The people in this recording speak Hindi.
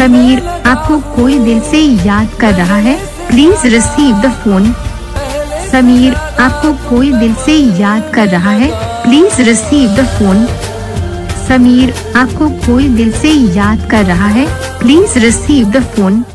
समीर, आपको कोई दिल से याद कर रहा है, please receive the phone. Sameer, आपको कोई दिल से याद कर रहा है, please receive the phone. Sameer, आपको कोई दिल से याद कर रहा है, प्लीज रिसीव द फोन।